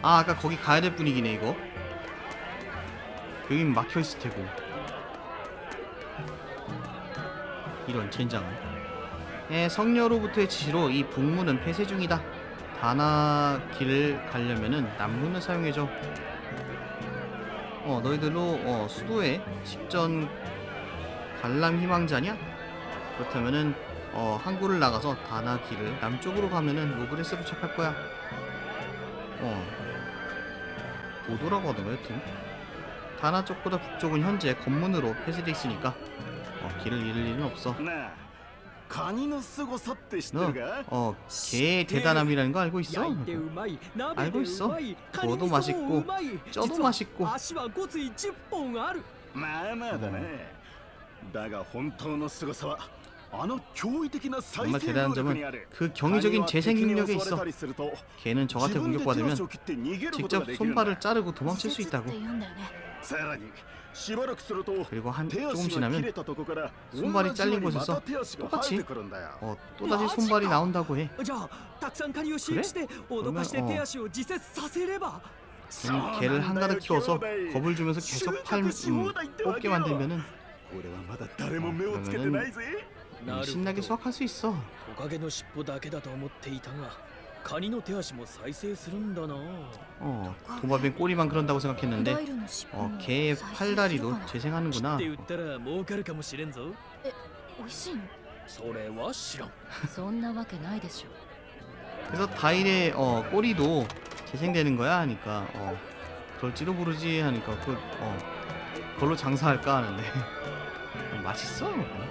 아, 아까 거기 가야 될 분위기네 이거. 여긴 막혀있을 테고. 이런 젠장은. 성녀로부터의 지시로 이 북문은 폐쇄 중이다. 다나 길을 가려면은 남문을 사용해줘. 너희들로 수도에 식전 관람 희망자냐? 그렇다면은 항구를 나가서 다나 길을 남쪽으로 가면은 노브레스로 도착할 거야. 보도라고 하던가 여튼 다나 쪽보다 북쪽은 현재 검문으로 폐쇄돼 있으니까 길을 잃을 일은 없어. 너 개의 대단함이라는 거 알고 있어? 알고 있어. 구워도 맛있고 쪄도 맛있고. 정말 대단한 점은 그 경이적인 재생 능력에 있어. 개는 적한테 공격받으면 직접 손발을 자르고 도망칠 수 있다고. 그리고 조금 지나면 손발이 잘린 곳에서 똑같이 또다시 손발이 나온다고 해. 그래? 그러면 개를 한가득 키워서 겁을 주면서 계속 뽑게 만들면은 그러면은 신나게 수확할 수 있어. 도마뱀 꼬리만 그런다고 생각했는데 개의 팔다리도 재생하는구나. 그래서 다일의 꼬리도 재생되는 거야 하니까 그럴지도 모르지 하니까 그걸로 장사할까 하는데 맛있어.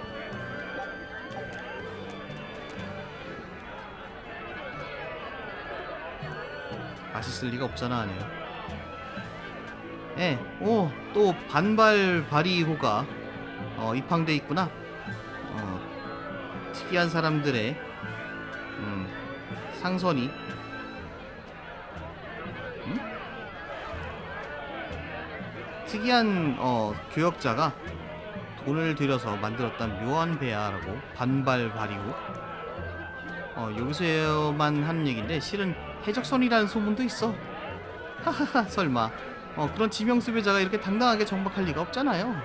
맛있을 리가 없잖아 하네요. 또 반발 바리호가 입항돼 있구나. 특이한 사람들의 상선이 특이한 교역자가 돈을 들여서 만들었던 묘한 배야라고. 반발 바리호. 여기서만 하는 얘기인데 실은 해적선이라는 소문도 있어. 하하하. 설마 그런 지명수배자가 이렇게 당당하게 정박할 리가 없잖아요.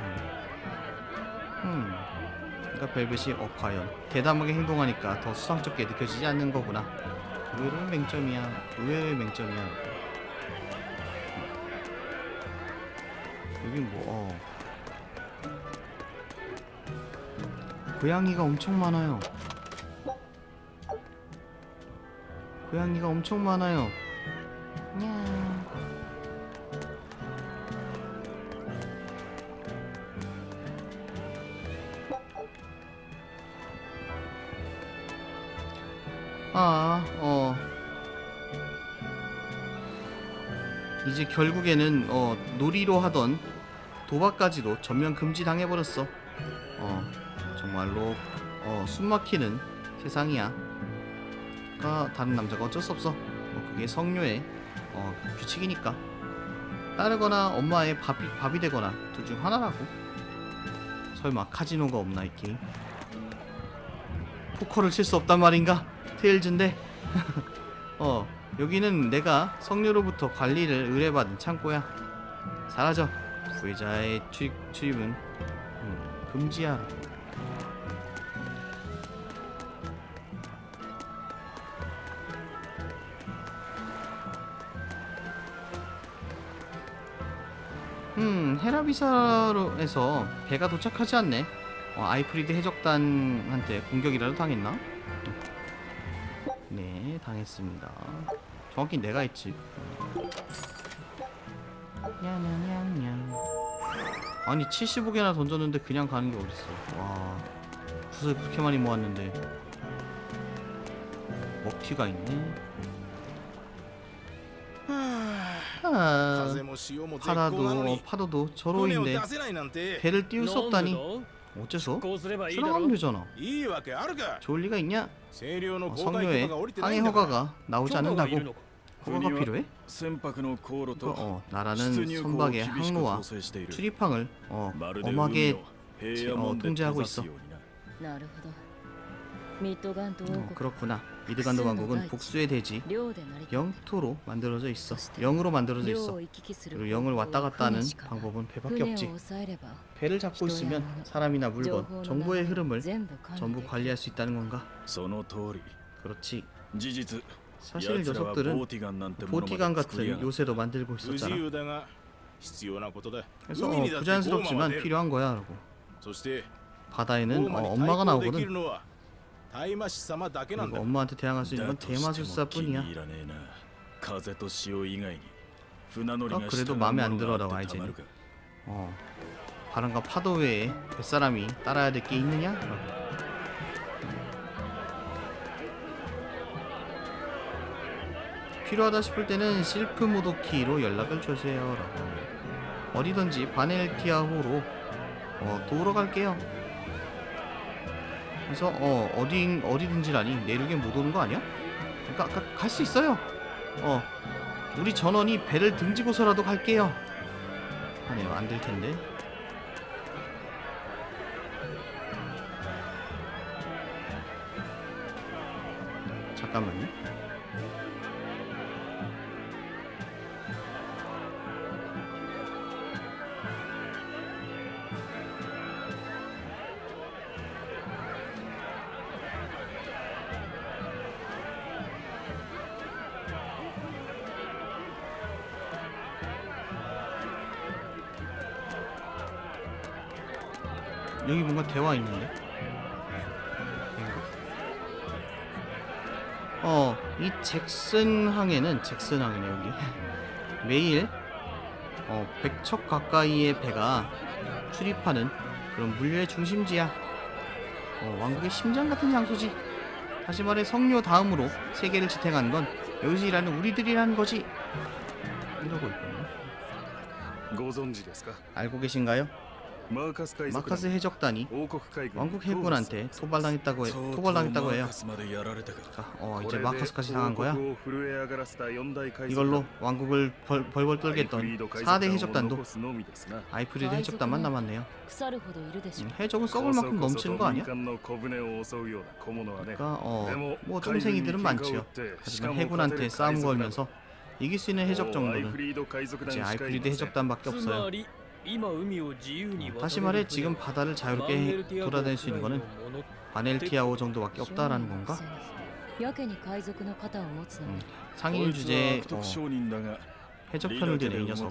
그러니까 벨벳이 과연 대담하게 행동하니까 더 수상쩍게 느껴지지 않는 거구나. 의외로의 맹점이야. 의외로의 맹점이야. 여긴 고양이가 엄청 많아요. 고양이가 엄청 많아요. 이제 결국에는 놀이로 하던 도박까지도 전면 금지당해버렸어. 정말로 숨막히는 세상이야. 다른 남자가 어쩔 수 없어. 그게 성녀의 규칙이니까. 따르거나 엄마의 밥이 되거나 둘 중 하나라고. 설마 카지노가 없나 이 게임? 포커를 칠 수 없단 말인가? 테일즈인데. 여기는 내가 성녀로부터 관리를 의뢰받은 창고야. 사라져. 부회자의 출입은 금지야. 헤라비사로에서 배가 도착하지 않네. 아이프리드 해적단한테 공격이라도 당했나? 네, 당했습니다. 정확히 내가 했지. 냐냐냐냐. 아니 75개나 던졌는데 그냥 가는 게 어딨어. 와, 붓을 그렇게 많이 모았는데 먹튀가 있네. 파도도 저로인데 배를 띄울 수 없다니. 어째서? 출항하면 되잖아. 좋을 리가 있냐? 성녀의 항해 허가가 나오지 않는다고. 허가가 필요해? 나라는 선박의 항로와 출입항을 통제하고 있어. 그렇구나. 미드간도 왕국은 복수의 대지 영토로 만들어져 있어. 영으로 만들어져 있어. 그리고 영을 왔다 갔다 하는 방법은 배밖에 없지. 배를 잡고 있으면 사람이나 물건, 정보의 흐름을 전부 관리할 수 있다는 건가? 그렇지. 사실 녀석들은 보티간 같은 요새도 만들고 있었잖아. 그래서 부자연스럽지만 필요한 거야. 라고. 바다에는 엄마가 나오거든. 그리고 엄마한테 대항할 수 있는 건 대마술사뿐이야. 그래도 마음에 안 들어라고 아이제는. 바람과 파도 외에 뱃사람이 따라야 될 게 있느냐? 라고. 필요하다 싶을 때는 실크 모도키로 연락을 주세요. 라고. 어디든지 바넬티아호로 도우러 갈게요. 그래서 어디든지라니 내륙에 못 오는 거 아니야? 그러니까 갈 수 있어요. 우리 전원이 배를 등지고서라도 갈게요. 아니요, 안 될 텐데. 잠깐만요. 여기 뭔가 대화 있는데? 이 잭슨항이네 여기. 매일 100척 가까이의 배가 출입하는 그런 물류의 중심지야. 왕국의 심장 같은 장소지. 다시 말해 성료 다음으로 세계를 지탱하는 건 여기서 일하는 우리들이라는 거지. 이러고 있군요. 알고 계신가요? 마카스 해적단이 왕국 해군한테 토벌당했다고 해요. 이제 마카스까지 당한 거야. 이걸로 왕국을 벌벌 떨게 했던 4대 해적단도 아이프리드 해적단만 남았네요. 해적은 썩을 만큼 넘치는 거 아니야? 그러니까 뭐 쫌생이들은 많지요. 하지만 해군한테 싸움 걸면서 이길 수 있는 해적 정도는 이제 아이프리드 해적단밖에 없어요. 다시 말해 지금 바다를 자유롭게 돌아다닐 수 있는 거는 바넬티아호 정도밖에 없다라는 건가? 상인 주제에 해적편을 든 이 녀석.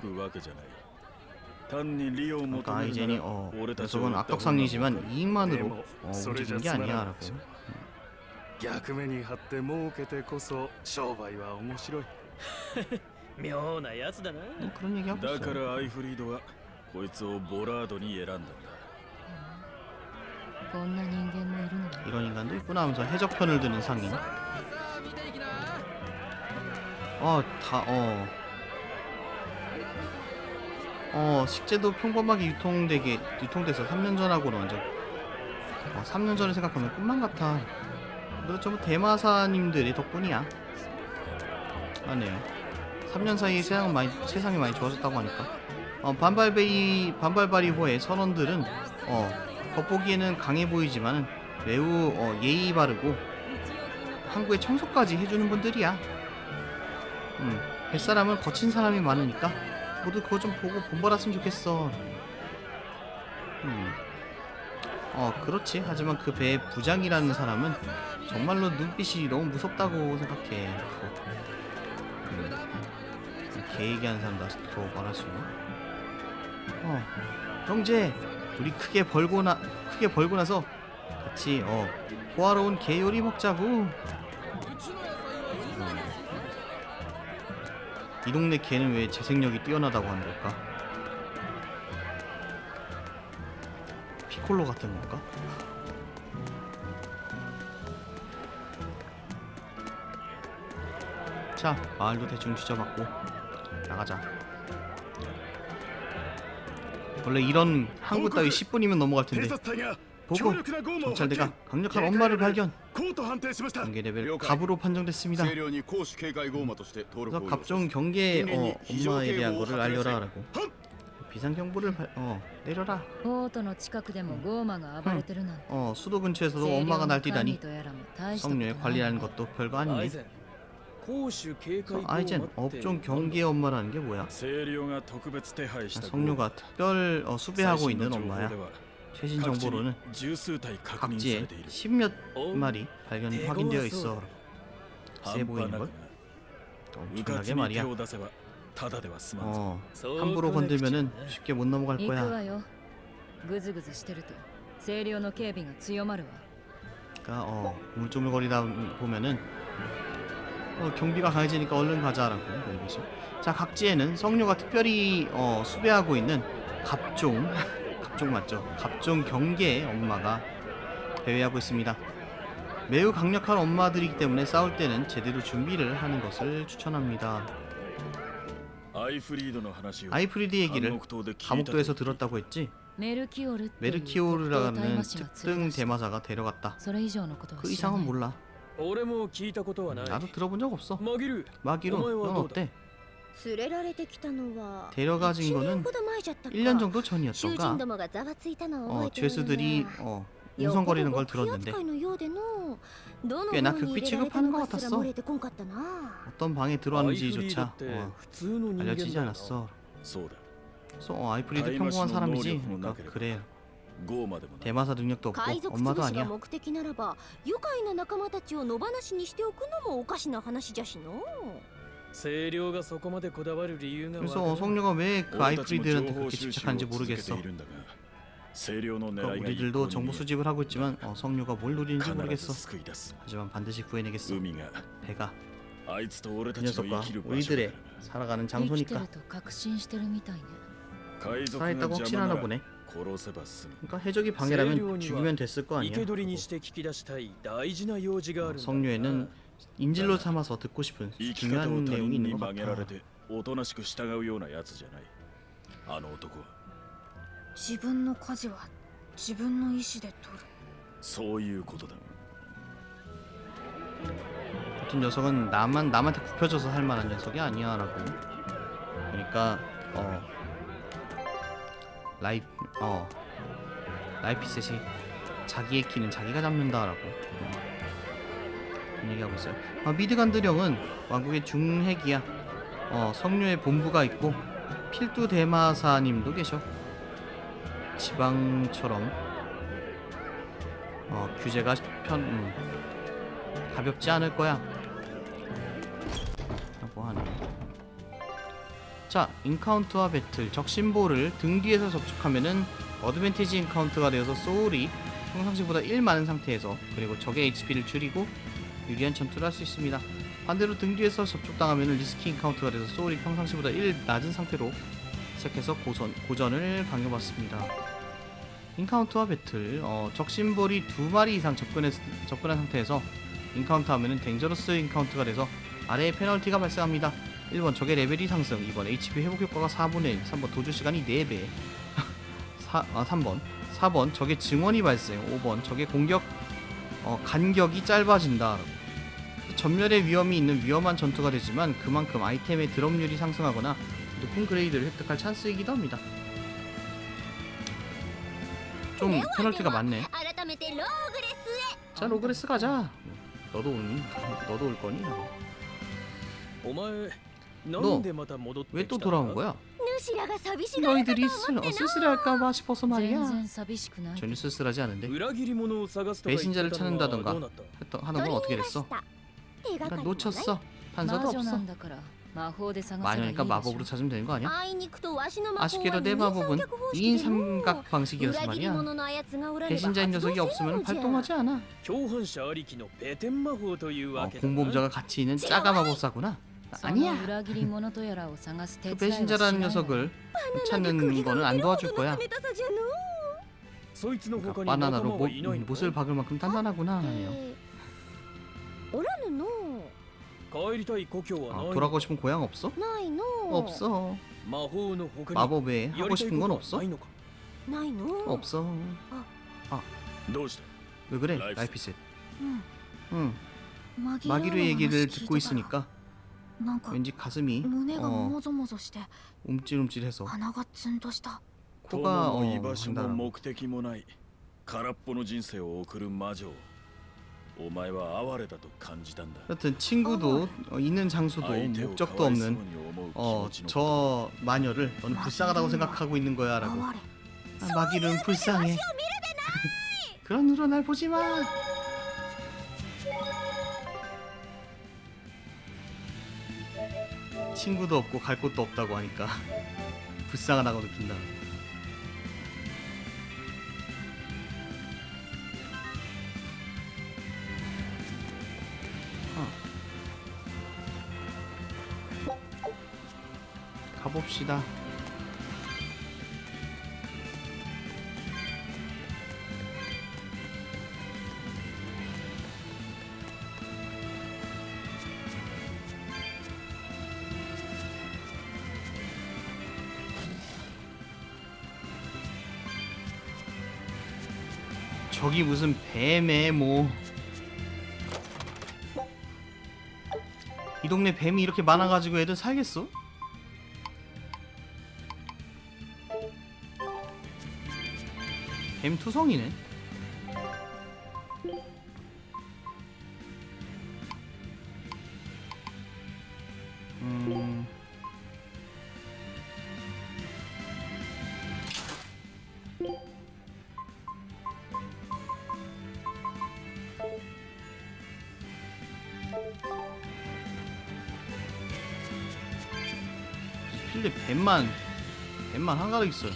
그러니까 아이젠이 녀석은 악덕상이지만 이익만으로 움직이는 게 아니야 라고. 그런 얘기하고 있어. こいつをボラードに選んだんだ. 이런 인간도 있구나 하면서 해적편을 드는 상인. 식재도 평범하게 유통돼서 3년 전하고는 완전 3년 전을 생각하면 꿈만 같아. 그렇죠, 뭐 대마사님들의 덕분이야. 하네요. 3년 사이에 세상이 많이 좋아졌다고 하니까. 반발바리호의 선원들은 겉보기에는 강해 보이지만 매우 예의 바르고 항구의 청소까지 해주는 분들이야. 뱃사람은 거친 사람이 많으니까 모두 그거 좀 보고 본받았으면 좋겠어. 그렇지. 하지만 그 배의 부장이라는 사람은 정말로 눈빛이 너무 무섭다고 생각해. 개 얘기하는 사람 나서 말할 수 있나? 형제, 우리 크게 벌고 나서 같이 호화로운 개 요리 먹자고. 이 동네 개는 왜 재생력이 뛰어나다고 하는 걸까? 피콜로 같은 건가? 자, 마을도 대충 뒤져봤고 나가자. 원래 이런 항구 따위 10분이면 넘어갈 텐데. 보고, 정찰대가 강력한 엄마를 발견. 경계 레벨 갑으로 판정됐습니다. 그래서 갑종 경계 엄마에 대한 거를 알려라 라고. 비상경보를 내려라. ポートの近くでもゴーマが暴れてるなんて 수도 근처에서도 清涼 엄마가 の管理 날뛰다니. とやらも大したこと 성녀의 ない 관리하는 것도 별거 아니네. 公主警戒 아이젠 업종 경계의 엄마라는 게 뭐야? 清涼が特別手配した 성녀가 특별 수배하고 있는 엄마야. 최신 정보로는 十数体確認され 각지에 ている 10몇 마리 확인되어 있어. 세 半端 보이는 なく 걸? うか 엄청나게 つに手 말이야. を出せばただでは済まんぞ 함부로 건들면은 쉽게 못 넘어갈 行く 거야. わよグズグズしてると清涼の警備が強まるわ 그러니까 우물쭈물거리다 보면은 경비가 강해지니까 얼른 가자라고 얘기죠. 자, 각지에는 성녀가 특별히 수배하고 있는 갑종 갑종 맞죠? 갑종 경계의 엄마가 대회하고 있습니다. 매우 강력한 엄마들이기 때문에 싸울 때는 제대로 준비를 하는 것을 추천합니다. アイフリードの話を 아이프리드 얘기를 暗黙島で聞いた 감옥도에서 と 들었다고 했지? メルキオルっていう 메르키오르라는 特等大魔師が 특등 連れ出した 대마사가 데려갔다. それ以上のことは 그 知らな 이상은 い 몰라. 俺も聞いたことはない 나도 들어본 적 없어. マギル 마기로 お前は 넌 どうだ 어때? 連れられてきたのは 데려가진 1年 거는 ほど前じゃったか 1년 정도 囚人 전이었던가? どもがざわついたのを覚えておる 죄수들이 な 웅성거리는 걸 よっぽど 들었는데 極秘扱いのようでのどの 꽤나 方に 극비 入れられた 취급하는 の 것 かすら 같았어. 漏れてこんかったな 어떤 방에 アイフリード 들어왔는지조차 って普通の人間 알려지지 だよな 않았어. そうだ 아이프리드 다이마시노 평범한 사람이지. 노력은 그러니까 나게래. 그래. ゴーマでもな 대마사 능력도 海 없고 賊 엄마도 潰しが 아니야. 目的ならば愉快な仲間たちを野放しにしておくのもおかしな話じゃしの清涼がそこまでこだわる理由がわから 그래서 ん 성녀가 왜 그 俺たちも情 아이프리드한테 報 그렇게 収集を 집착하는지 続けて 모르겠어. いるんだが清涼の 그러니까 狙いが一 우리들도 向に 정보 見え 수집을 하고 있지만 성녀가 뭘 노리는지 必ず 모르겠어. 救い出す 하지만 반드시 구해내겠어. 海が 배가 あいつと俺 그 たちの生 녀석과 きる場所だ 우리들의 から 살아가는 生きて 장소니까 ると確信してるみたいね海賊が 살아있다고 邪 확신하나 魔なら 보네. 殺せば済む 그러니까 해적이 방해라면 죽이면 됐을 거 生 아니야. け捕りにして聞き出したい大事な用事があるんだ 성녀에는 인질로 삼아서 듣고 싶은 生き方を 중요한 他 내용이 人 있는 に 것 曲げられ 같아. ておとなしく従うようなやつじゃないあの男は自分の舵は自分の意志で取るそういうことだ 어떤 녀석은 남한테 굽혀져서 할 만한 녀석이 아니야라고. 그러니까 라이피셋이 자기의 키는 자기가 잡는다라고 그런 얘기하고 있어요. 미드간드령은 왕국의 중핵이야. 성녀의 본부가 있고 필두 대마사님도 계셔. 지방처럼 규제가 가볍지 않을 거야 라고 하네. 자, 인카운트와 배틀. 적신보를 등 뒤에서 접촉하면은 어드밴티지 인카운트가 되어서 소울이 평상시보다 1 많은 상태에서 그리고 적의 HP를 줄이고 유리한 전투를 할 수 있습니다. 반대로 등 뒤에서 접촉당하면은 리스키 인카운트가 돼서 소울이 평상시보다 1 낮은 상태로 시작해서 고전을 강요받습니다. 인카운트와 배틀. 적신볼이 2마리 이상 접근한 상태에서 인카운트 하면은 댕저러스 인카운트가 돼서 아래에 페널티가 발생합니다. 1번 적의 레벨이 상승, 2번 HP 회복 효과가 4분의 1, 3번 도주 시간이 4배, 4번 적의 증원이 발생, 5번 적의 공격 간격이 짧아진다. 전멸의 위험이 있는 위험한 전투가 되지만 그만큼 아이템의 드롭률이 상승하거나 높은 그레이드를 획득할 찬스이기도 합니다. 좀 페널티가 많네. 改めてローグレスへ 자, 로그레스 가자. 너도 오니? 너도 올 거니? お前なんでまた戻ってきた 왜 또 돌아온 거야? 主らが寂しがられたと 너희들이 思ってな 쓸쓸할까봐 싶어서 全 말이야. 然寂しくない 전혀 쓸쓸하지 않은데 裏切り者を探すとか言って 배신자를 たのは 찾는다던가 どうなった 하는 건 어떻게 取りまし 됐어? た手が 그러니까 かりもない 놓쳤어. 魔 단서도 女な 없어. んだから魔法で探せばいいでし 마녀니까 ょ 마법으로 찾으면 되는 거 아니야? あいにくとわしの魔法は 아쉽게도 내 마법은 2인 삼각 방식이라서 裏切り 말이야. 者のあやつがおられば 배신자인 発動 녀석이 せん 없으면 のじゃ 활동하지 않아. 共犯者ありきのペテン魔法というわけだな 공범자가 같이 있는 짜가 마법사구나. その 아니야. 裏切り者とやらを探す手 그 伝いはしない 배신자라는 わ 녀석을 バナナで 찾는 釘が 거는 打 안 てるほ 도와줄 どの 거야. 冷たさじゃのそいつの 그러니까 他に仲間 바나나로 はいないのか 못을 박을 만큼 단단하구나 하네요. おらぬの帰りたい故郷はないの 돌아가고 싶은 고향 없어? ないの 없어. 魔法の他に 마법 외에 や 하고 りたい 싶은 こ 건 と 없어? はないのかないの 없어. どうした 왜 그래? 라이프셋. 라이피셋. うん 응. マギ 마기르의 얘기를 聞い 듣고 てたら 있으니까 なんか 왠지 가슴이 胸がもぞもぞして 움찔움찔해서 鼻がツンとした 코가 友も居場所も 한다라고. 目的もない空っぽの人生を送る魔女をお前は哀れだと感じたんだ。 여튼 친구도 있는 장소도 相手を 목적도 かわいそう 없는 に思う気持ちのこと 저 마녀를 너는 불쌍하다고 생각하고 있는 거야 라고. 哀れ 아, 마기는 불쌍해. 그런 눈으로 날 보지 마. 친구도 없고 갈 곳도 없다고 하니까 불쌍하다고 느낀다. 가봅시다. 저기 무슨 뱀에 뭐 이 동네 뱀이 이렇게 많아가지고 애들 살겠어? 뱀 투성이네. 필드 뱀만 한가득 있어요.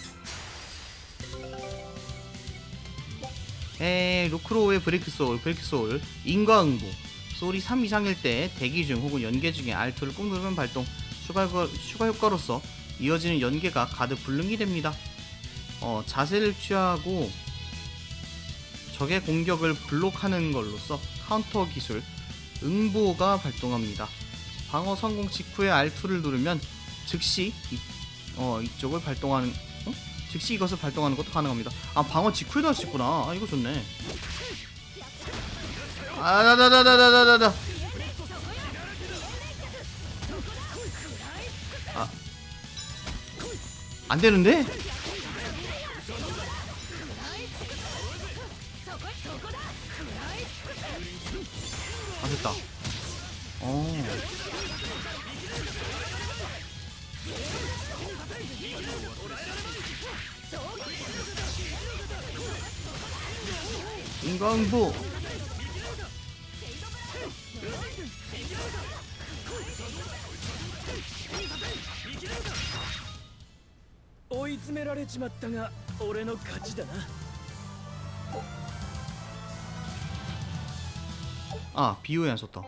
로크로우의 브레이크 소울, 인과응보. 소울이 3 이상일 때 대기 중 혹은 연계 중에 R2를 꾹 누르면 발동. 추가 효과로서 이어지는 연계가 가득 불능이 됩니다. 자세를 취하고 적의 공격을 블록하는 걸로써 카운터 기술 응보가 발동합니다. 방어 성공 직후에 R2를 누르면 즉시 이쪽을 발동하는 즉시 이것을 발동하는 것도 가능합니다. 아, 방어 직후에도 할 수 있구나. 아, 이거 좋네. 아다다다다다다다. 아, 안 되는데? 아, 됐다. 인광부. 追い詰められちまったが俺の勝ちだな。 아, 비호에 안 썼다.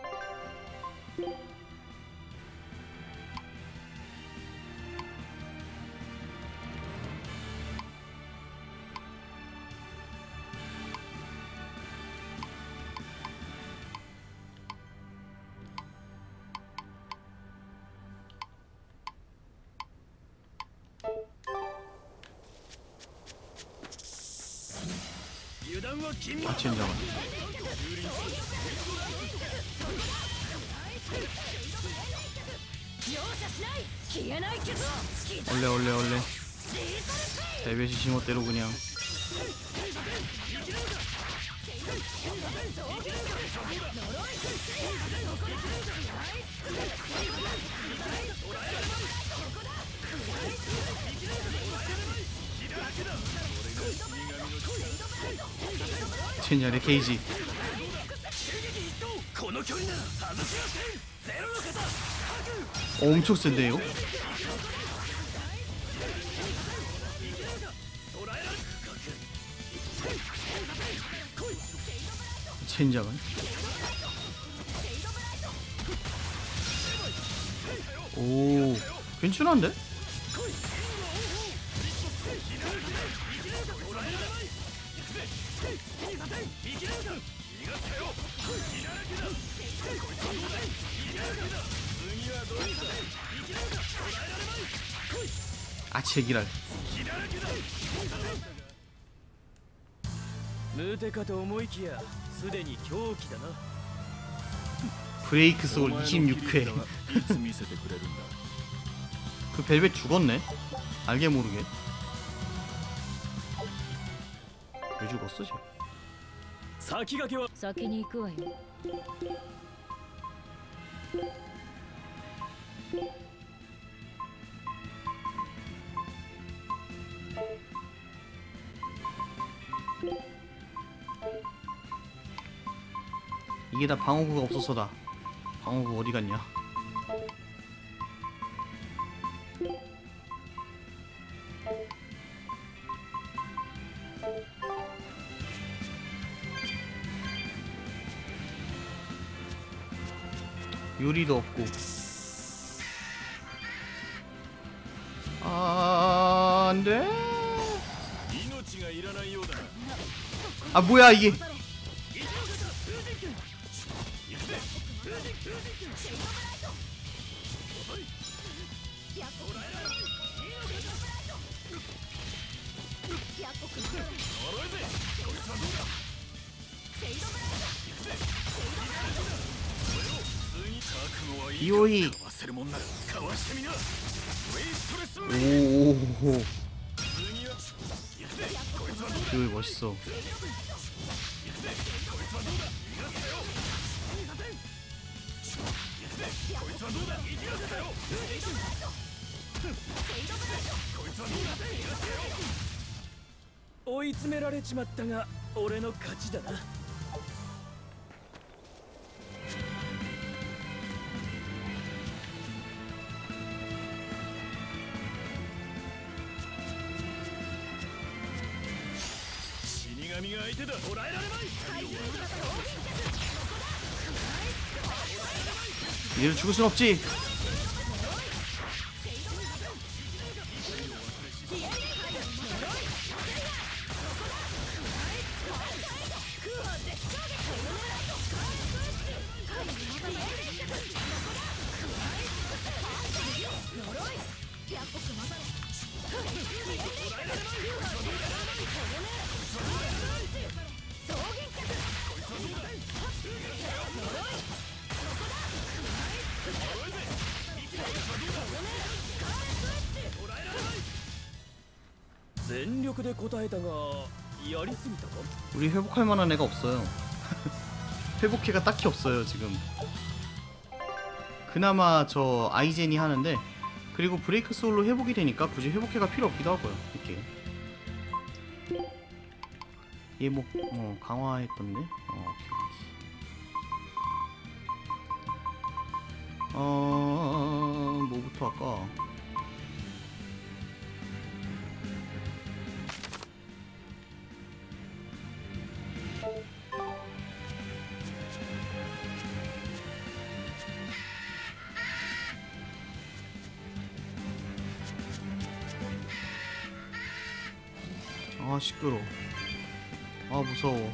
아, 진짜. 원래 대배시 지멋대로 그냥. 젠야의 게이지. 엄청 센데요? 젠장은? 오, 괜찮은데? 아, 제기랄. 無敵かと思いきやすでに狂気だな。 브레이크 소울 26회. いつ見せてくれるんだ 그 벨벳 죽었네. 알게 모르게. 왜 죽었어 쟤? 先駆けは先に行くわよ。 이게 다 방어구가 없어서다. 방어구 어디 갔냐? 유리도 없고. 아, 안 돼. 命がいらないようだな 아, 뭐야 이게? 이오이. 忘れ物ならかわしてみなウェイストレスメ 오. 次は行くぜこいつはどうだ 그 멋있어. こいつはどうだ逃がすなよ行くぜこいつはどうだ逃がすなよこいつはどうだ逃がすなよ追い詰められちまったが俺の勝ちだな。 死神が相手だ捕らえられまい 얘를 죽을 순 없지. 제全力で答えたがやりすぎたか 우리 회복할 만한 애가 없어요. 회복해가 딱히 없어요 지금. 그나마 저 아이젠이 하는데, 그리고 브레이크 소울로 회복이 되니까 굳이 회복해가 필요 없기도 하고요. 이렇게 얘 뭐 강화했던데. 뭐부터 할까? 아 시끄러. 아 무서워.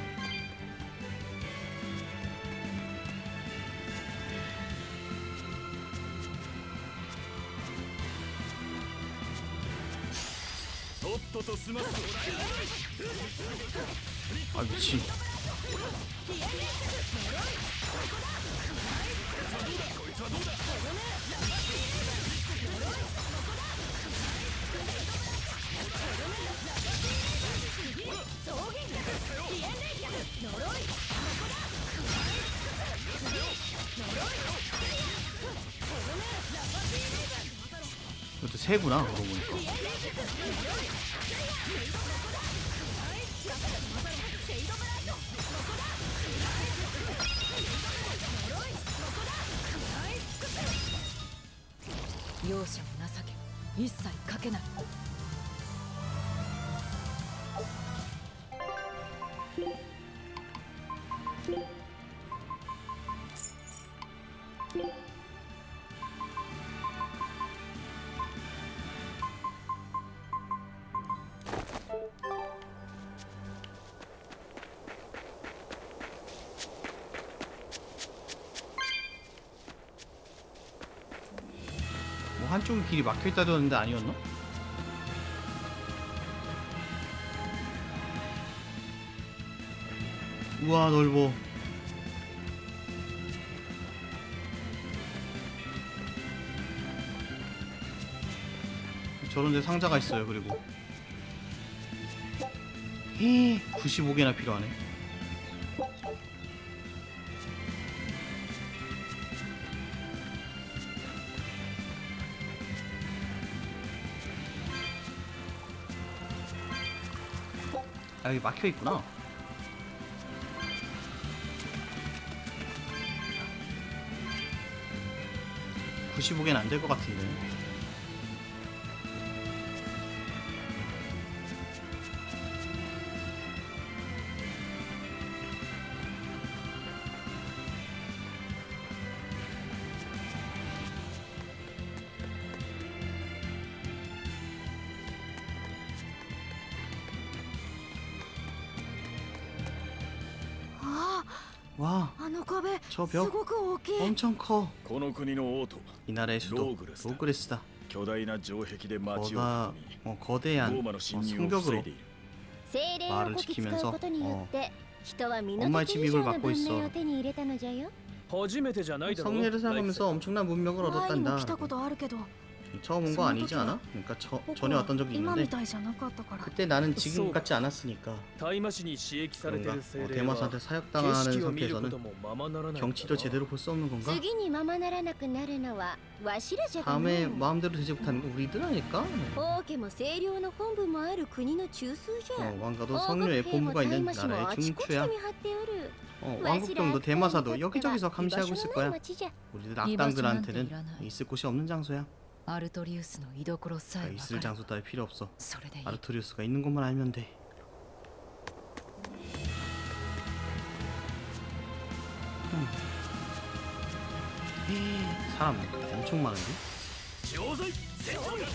아 미친. 이것도 새구나 그러고 보니까. 容赦も情けも一切かけない。 뭐 한쪽이 길이 막혀있다던데 아니었나? 우와 넓어. 저런 데 상자가 있어요. 그리고 95개나 필요하네. 아, 여기 막혀 있구나. (95개는) 안 될 것 같은데. 와, あの壁 저 す 벽 ごく大きい。 엄청 커. この国の王都 이 나라의 수도 로그레스다. 로그레스다. 巨大な城壁で町を 거다 囲み 거대한 ローマの侵入を防 성벽으로 いでいる精霊をこき使うことによって人は身の 엄마의 丈 침입을 以上の 막고 文 있어. 明を手に入れたのじゃよ。 初めてじゃないだろ 성례를 사용하면서 엄청난 문명을 前にも 얻었단다. 来たことあるけど 처음 온 거 아니지 않아? 그러니까 僕 전에 は 왔던 적이 今 있는데 みたいじゃなかったから 그때 나는 지금 쏘. 같지 않았으니까 大麻市に刺激されて 그런가? る精霊は 대마사한테 景 사역당하는 色を見ること 상태에서는 もままならない 경치도 제대로 볼 수 없는 건가? 次にままならなくなるのはわしらじゃがの 다음에 마음대로 되지 못하는 거 우리들 아닐까? 王家も清涼の本部もある国の中枢じゃ。 왕가도 王 성녀의 国兵も 본부가 大 있는 麻市も 나라의 あちこちに 중추야. 見張っておる。 왕국병도 대마사도 여기저기서 감시하고 있을 거야. 町じゃ。 우리들 이 악당들한테는 場所なんていらない. 있을 곳이 없는 장소야. アルトリウスの居所さえ分 있을 かる 장소 따위 필요 없어. それでいい 아르토리우스가 있는 곳만 알면 돼. 사람 엄청 많은데? 錠剤戦闘力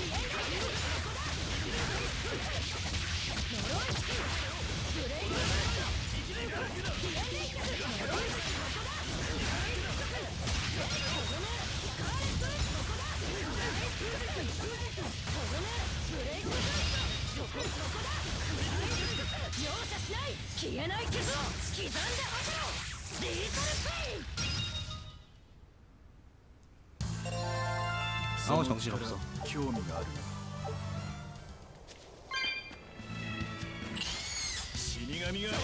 정신없어. 興味があるな死神が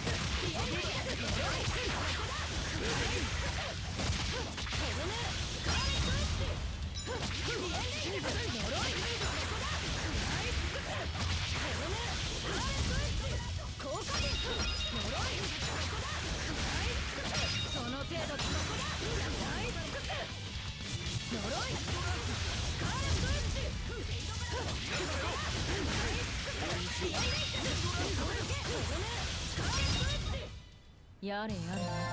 やれやれ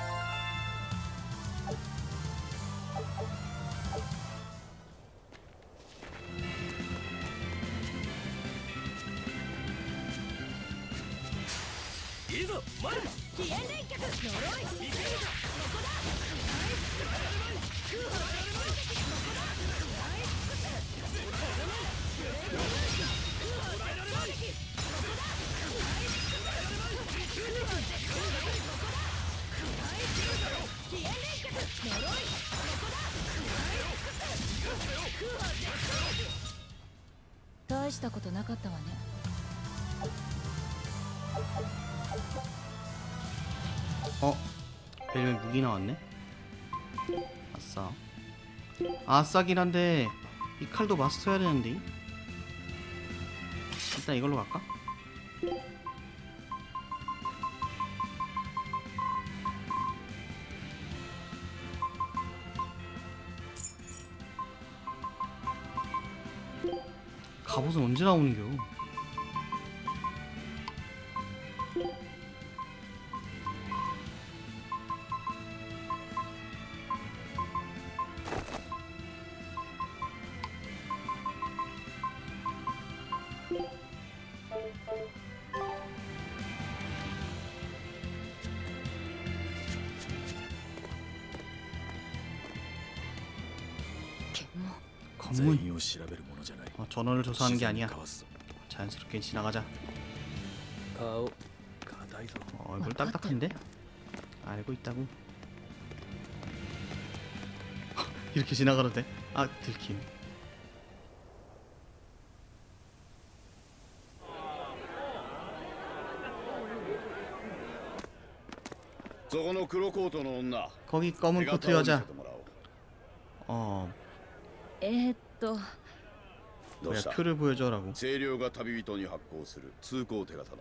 いいぞ前に大したことなかったわね 벨벳 무기 나왔네. 아싸. 아싸긴 한데 이 칼도 마스터해야 되는데. 일단 이걸로 갈까? 갑옷은 언제 나오는겨? 검문. 全員を調べるものじゃない 전원을 조사하는 게 아니야. 交わすぞ 자연스럽게 지나가자. 顔硬いぞ 얼굴 딱딱한데? 알고 있다고. 이렇게 지나가도 돼? 아, 들킴. そこの黒コートの女 거기 검은 手 코트 形を見せ 여자. てもらおう 어 どう 뭐야 した 표를 보여줘라고. 清涼が旅人に発行する通行手形だ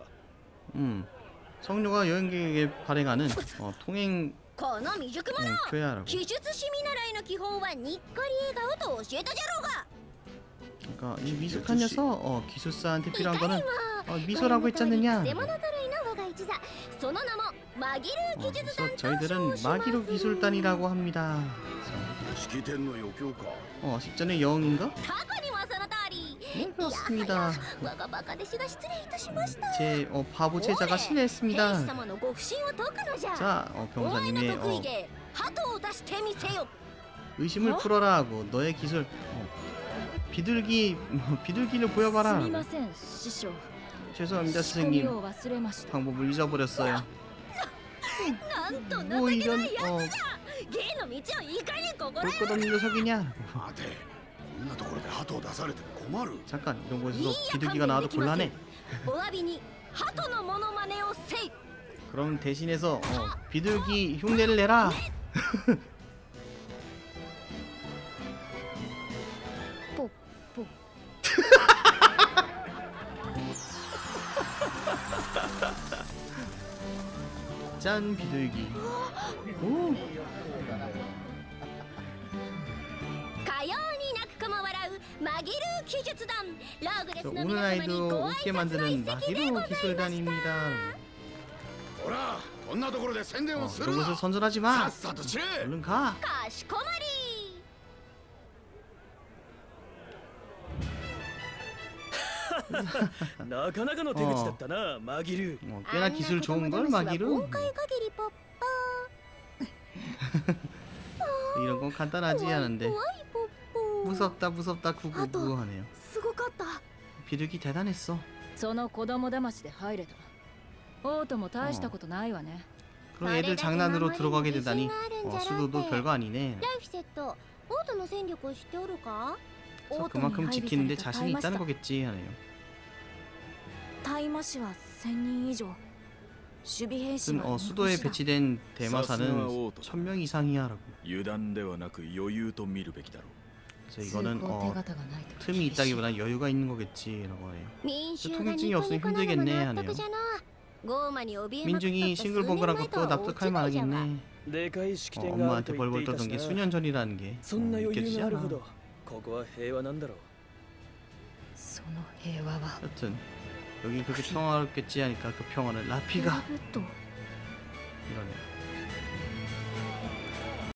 성녀가 여행객에게 발행하는 통행 この未熟者 표야라고. 記述師見習いの基本はにっこり笑顔と教えたじゃろうが 그러니까 이 미숙한 녀석 기술사한테 필요한 거는 我々 미소라고 の 했지 通り 않느냐. くせ者ぞろいの我が一座その名もマギル技術団 그래서 と 저희들은 称します 마기로 기술단이라고 합니다. 式典の余興か 식전의 여흥인가? 過去にもその通り 네 그렇습니다. 我がバカ弟子が失礼いたしました 제 바보 제자가 兵士 실례했습니다. 様のご不審を解くのじゃ 자 お前の 병사님의 得意芸鳩を出してみせよ 의심을 풀어라 하고 너의 기술 비둘기를 す 보여봐라. みません師匠 죄송합니다 仕込み 스승님. を忘れました 방법을 잊어버렸어요. なんと 뭐 情け 이런 ないやつ芸の道をいかに心 볼 것 없는 녀석이냐? 待てこんなところで鳩を出されても困る 잠깐 이런 곳에서 いいや 비둘기가 나와도 勘弁で 곤란해. きお詫びに鳩のモノマネをせい 그럼 대신해서 비둘기 흉내를 내라. ポッポ 짠 비둘기. 오 かように泣く子も笑うマギルー記述団ローグレス 저 の 오는 皆様に 아이도 ご挨 웃게 拶の 만드는 一席で 마기로 ございました 기술단입니다. ほらこんなところで宣伝をする 이런 な 곳을 선전하지 さ 마. っさと散れ 얼른 가. かしこまりなかなかの手口だったなマギル 꽤나 기술 좋은 걸 今 마기로. 回限りポッ 이런 건 간단하지 パ 않은데 怖いポッポ 무섭다 구구구 하네요. すごかった 비둘기 대단했어. その子供騙しで入れた王都も大したことないわね 그럼 애들 장난으로 들어가게 되다니. 수도도 별거 아니네. ライフセットオートの戦力を知っておるか 그래서 그만큼 지키는데 자신이 있다는 거겠지 하네요. 大麻士は1000人以上守備兵士は 무슨 수도에 배치된 대마사는 사스가 1000명 이상이야라고. 油断ではなく余裕と見るべきだろう 그래서 通 이거는 行手形がないと 틈이 있다기보단 여유가 있는 거겠지라고 해요. 民衆が 통행증이 ニコ 없으니 ニコなのも 힘들겠네 納得じゃなゴーマに怯えまくった 민중이 数 싱글벙글한 年前と 것도 は大 납득할 違いじゃわ 만하겠네. でかい式典がある 엄마한테 と言って 벌벌 いた 떠던 게 し 수년 전이라는 게 そんな余裕があるほ 느껴지잖아. どここは平和なんだろうその平和は 여튼 여기 그렇게 평화롭겠지 하니까 그 평화를 라피가 ペアブッド 이러네.